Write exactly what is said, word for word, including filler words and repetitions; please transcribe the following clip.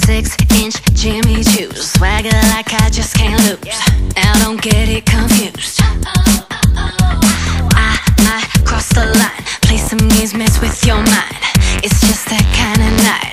six inch Jimmy Choos, swagger like I just can't lose. Now don't get it confused. I might cross the line, play some games, mess with your mind. It's just that kind of night.